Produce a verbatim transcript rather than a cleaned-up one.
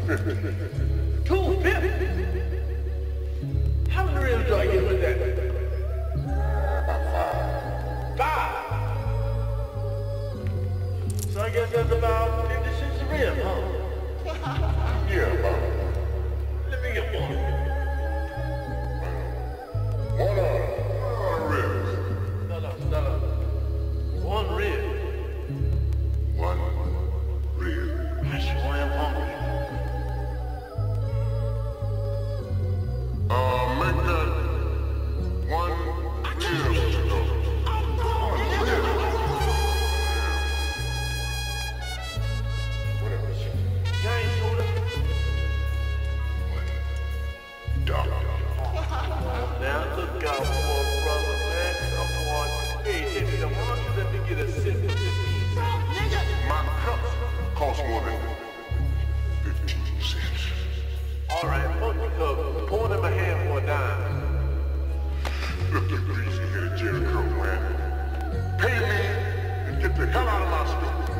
Two fifty? How many ribs do I get with that? About five. Five? So I guess that's about fifty cents a rib, huh? Yeah, about. Let me get one. One on. One ribs. No, no, no, no. One rib. One rib. I sure am hungry. Uh, make that one rib to go. One rib. What else? Giant soda. What? Dog. Now look out for a brother, man. Come on. Hey, if you don't want you, let me get a sip of this. My cups cost more than fifteen cents. All right, fuck the cup. Pour it in my hand for a dime. Look, you greasy-headed Jericho, man. Pay me and get the hell out of my store.